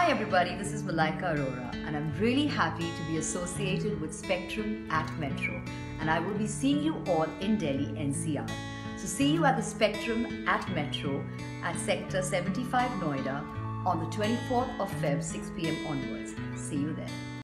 Hi everybody, this is Malaika Arora and I'm really happy to be associated with Spectrum at Metro, and I will be seeing you all in Delhi NCR. So see you at the Spectrum at Metro at Sector 75 Noida on the 24th of Feb 6 p.m. onwards. See you there.